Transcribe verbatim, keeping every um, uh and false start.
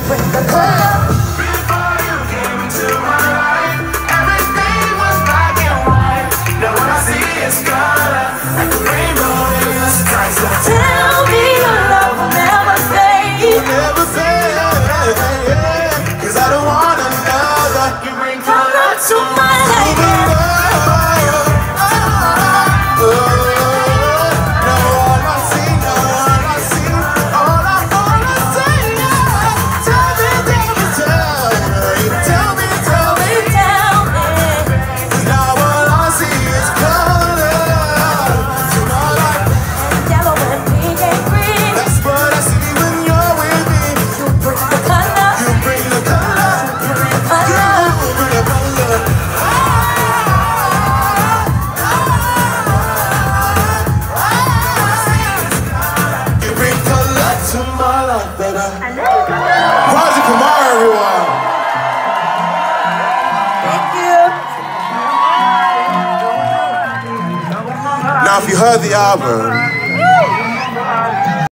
bring the color. Before you came into my life, everything was black and white. Now what I see is color, like the rainbow in the sky. So Tell me your love will never fade. never say, cause I don't want another. You bring color To my life. Project Kamara, everyone. Thank you. Now, if you heard the album,